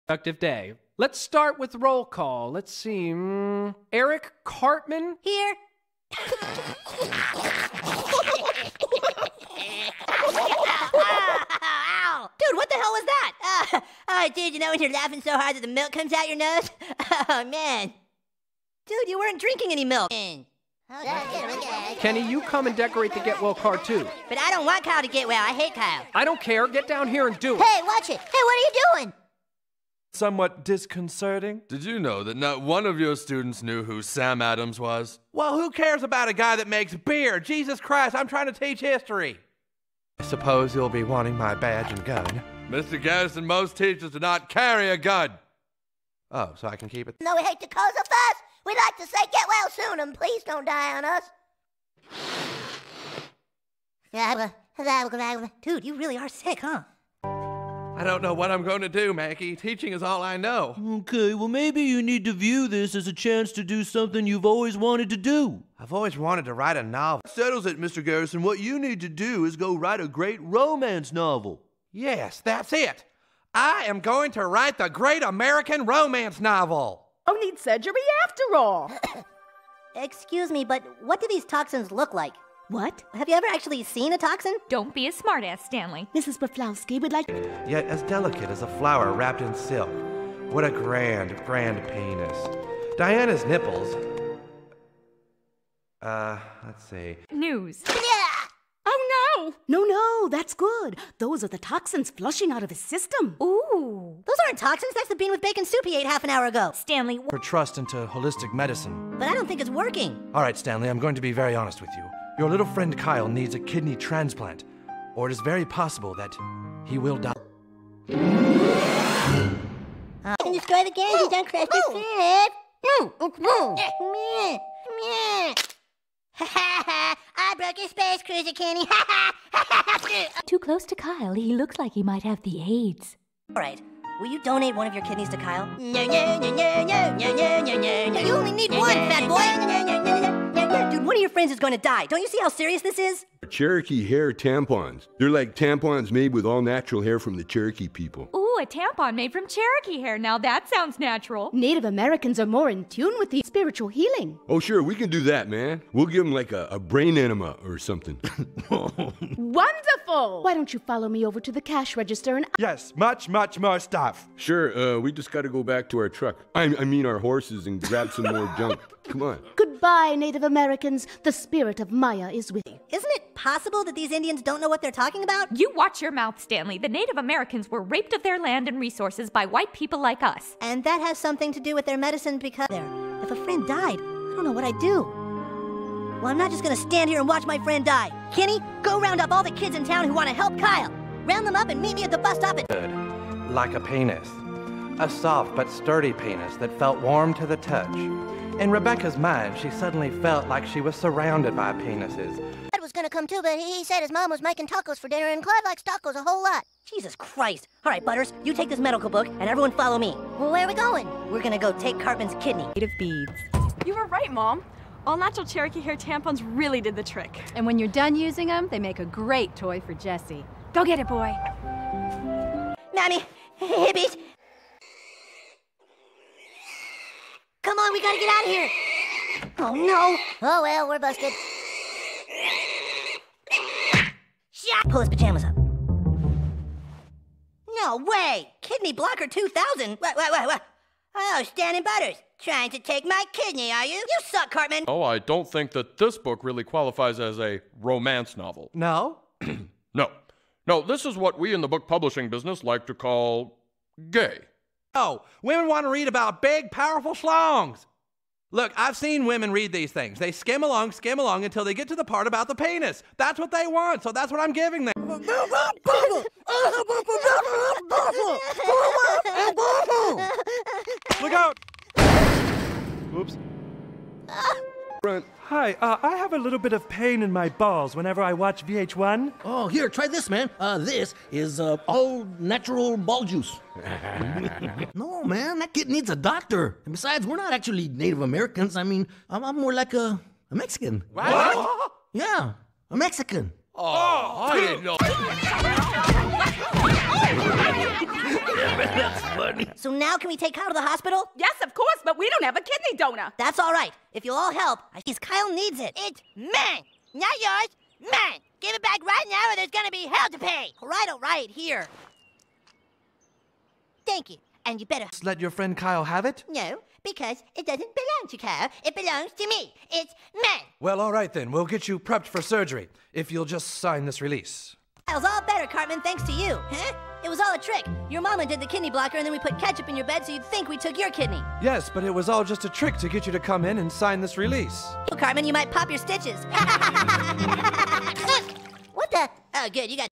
Productive day. Let's start with roll call. Let's see. Eric Cartman? Here. Dude, what the hell was that? Dude, you know when you're laughing so hard that the milk comes out your nose? Oh, man. Dude, you weren't drinking any milk. Kenny, you come and decorate the Get Well card too. But I don't want Kyle to get well. I hate Kyle. I don't care. Get down here and do it. Hey, watch it. Hey, what are you doing? Somewhat disconcerting. Did you know that not one of your students knew who Sam Adams was? Well, who cares about a guy that makes beer? Jesus Christ, I'm trying to teach history. I suppose you'll be wanting my badge and gun. Mr. Garrison, most teachers do not carry a gun. Oh, so I can keep it? No, we hate to cause a fuss. We'd like to say get well soon and please don't die on us. Dude, you really are sick, huh? I don't know what I'm going to do, Mackie. Teaching is all I know. Okay, well maybe you need to view this as a chance to do something you've always wanted to do. I've always wanted to write a novel. Settles it, Mr. Garrison. What you need to do is go write a great romance novel. Yes, that's it. I am going to write the great American romance novel. Oh, need surgery after all. Excuse me, but what do these toxins look like? What? Have you ever actually seen a toxin? Don't be a smartass, Stanley. Mrs. Broflowski would like... Yet as delicate as a flower wrapped in silk. What a grand, grand penis. Diana's nipples... let's see. News. Oh, no! No, that's good. Those are the toxins flushing out of his system. Ooh. Those aren't toxins. That's the bean with bacon soup he ate half an hour ago. Stanley... For trust into holistic medicine. But I don't think it's working. All right, Stanley, I'm going to be very honest with you. Your little friend Kyle needs a kidney transplant, or it is very possible that he will die. You can destroy the games. You don't crash your I broke your space cruiser, Kenny. Too close to Kyle. He looks like he might have the AIDS. All right. Will you donate one of your kidneys to Kyle? No. You only need one, fat boy. Dude, one of your friends is going to die. Don't you see how serious this is? Cherokee hair tampons. They're like tampons made with all natural hair from the Cherokee people. Ooh, a tampon made from Cherokee hair. Now that sounds natural. Native Americans are more in tune with the spiritual healing. Oh, sure, we can do that, man. We'll give them like a brain enema or something. Wonderful! Why don't you follow me over to the cash register and... Yes, much more stuff. Sure, we just gotta go back to our truck. I mean our horses and grab some more junk. Come on. Goodbye, Native Americans. The spirit of Maya is with you. Isn't it possible that these Indians don't know what they're talking about? You watch your mouth, Stanley. The Native Americans were raped of their land and resources by white people like us. And that has something to do with their medicine because... If a friend died, I don't know what I'd do. Well, I'm not just gonna stand here and watch my friend die. Kenny, go round up all the kids in town who want to help Kyle. Round them up and meet me at the bus stop at... Good. Like a penis. A soft but sturdy penis that felt warm to the touch. In Rebecca's mind, she suddenly felt like she was surrounded by penises. Dad was gonna come too, but he said his mom was making tacos for dinner, and Clive likes tacos a whole lot. Jesus Christ. All right, Butters, you take this medical book, and everyone follow me. Well, where are we going? We're gonna go take Cartman's kidney. Native beads. You were right, Mom. All natural Cherokee hair tampons really did the trick. And when you're done using them, they make a great toy for Jesse. Go get it, boy. Mommy, hippies. Come on, we gotta get out of here. Oh, no. Oh, well, we're busted. Shut. Pull his pajamas up. No way. Kidney blocker 2000. What? Oh, Stan Butters. Trying to take my kidney, are you? You suck, Cartman. Oh, I don't think that this book really qualifies as a romance novel. No? No, this is what we in the book publishing business like to call gay. Oh, women want to read about big, powerful schlongs. Look, I've seen women read these things. They skim along until they get to the part about the penis. That's what they want, so that's what I'm giving them. Look out! Oops. Front. Hi, I have a little bit of pain in my balls whenever I watch VH1. Oh, here, try this, man. This is all natural ball juice. No, man, that kid needs a doctor. And besides, we're not actually Native Americans. I mean, I'm more like a Mexican. What? Yeah, a Mexican. Oh, I didn't know. That's funny. So now can we take Kyle to the hospital? Yes, of course, but we don't have a kidney donor. That's all right. If you'll all help, I think Kyle needs it. It's mine, not yours. Mine. Give it back right now or there's gonna be hell to pay. All right, here. Thank you. And you better... Just let your friend Kyle have it? No, because it doesn't belong to Kyle. It belongs to me. It's mine. Well, all right then. We'll get you prepped for surgery, if you'll just sign this release. Kyle's all better, Cartman, thanks to you. Huh? It was all a trick. Your mama did the kidney blocker, and then we put ketchup in your bed so you'd think we took your kidney. Yes, but it was all just a trick to get you to come in and sign this release. Oh, Cartman, you might pop your stitches. What the? Oh, good. You got